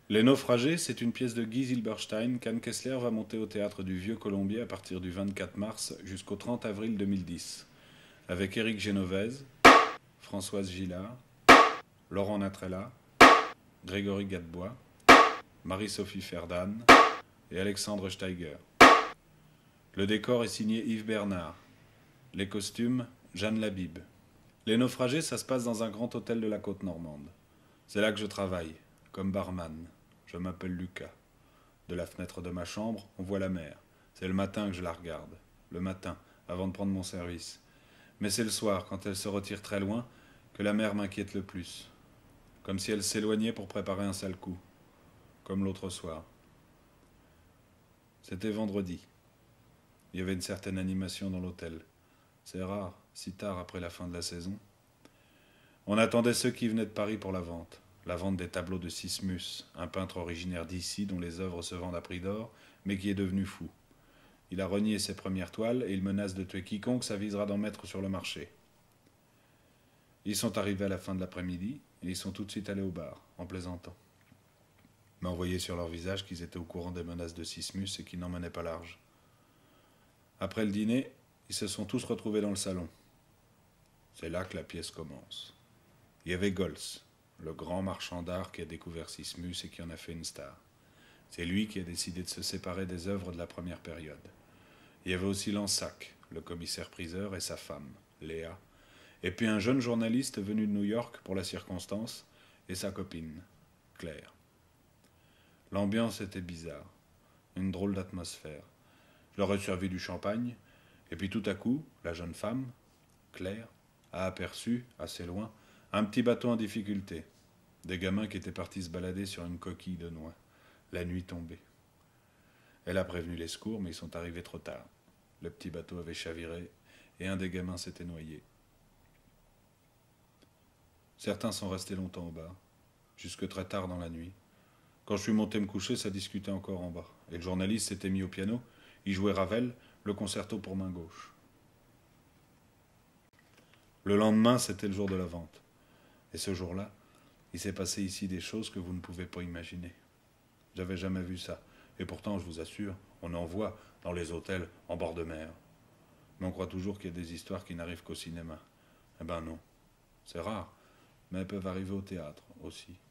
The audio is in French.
Les Naufragés, c'est une pièce de Guy Zilberstein qu'Anne Kessler va monter au théâtre du Vieux Colombier à partir du 24 mars jusqu'au 30 avril 2010, avec Éric Genovese, Françoise Gillard, Laurent Natrella, Grégory Gadebois, Marie-Sophie Ferdan et Alexandre Steiger. Le décor est signé Yves Bernard. Les costumes, Jeanne Labib. Les Naufragés, ça se passe dans un grand hôtel de la côte normande. C'est là que je travaille, comme barman. Je m'appelle Lucas. De la fenêtre de ma chambre, on voit la mer. C'est le matin que je la regarde. Le matin, avant de prendre mon service. Mais c'est le soir, quand elle se retire très loin, que la mer m'inquiète le plus. Comme si elle s'éloignait pour préparer un sale coup. Comme l'autre soir. C'était vendredi. Il y avait une certaine animation dans l'hôtel. C'est rare, si tard après la fin de la saison. On attendait ceux qui venaient de Paris pour la vente des tableaux de Sismus, un peintre originaire d'ici dont les œuvres se vendent à prix d'or, mais qui est devenu fou. Il a renié ses premières toiles et il menace de tuer quiconque s'avisera d'en mettre sur le marché. Ils sont arrivés à la fin de l'après-midi et ils sont tout de suite allés au bar, en plaisantant. Mais on voyait sur leur visage qu'ils étaient au courant des menaces de Sismus et qu'ils n'en menaient pas large. Après le dîner, ils se sont tous retrouvés dans le salon. C'est là que la pièce commence. Il y avait Gols, le grand marchand d'art qui a découvert Sismus et qui en a fait une star. C'est lui qui a décidé de se séparer des œuvres de la première période. Il y avait aussi Lansac, le commissaire-priseur, et sa femme, Léa, et puis un jeune journaliste venu de New York pour la circonstance, et sa copine, Claire. L'ambiance était bizarre, une drôle d'atmosphère. Je leur ai servi du champagne, et puis tout à coup, la jeune femme, Claire, a aperçu, assez loin, un petit bateau en difficulté. Des gamins qui étaient partis se balader sur une coquille de noix, la nuit tombée. Elle a prévenu les secours, mais ils sont arrivés trop tard. Le petit bateau avait chaviré, et un des gamins s'était noyé. Certains sont restés longtemps au bar, jusque très tard dans la nuit. Quand je suis monté me coucher, ça discutait encore en bas. Et le journaliste s'était mis au piano, il jouait Ravel, le concerto pour main gauche. Le lendemain, c'était le jour de la vente. Et ce jour-là, il s'est passé ici des choses que vous ne pouvez pas imaginer. J'avais jamais vu ça. Et pourtant, je vous assure, on en voit dans les hôtels en bord de mer. Mais on croit toujours qu'il y a des histoires qui n'arrivent qu'au cinéma. Eh ben non. C'est rare, mais elles peuvent arriver au théâtre aussi.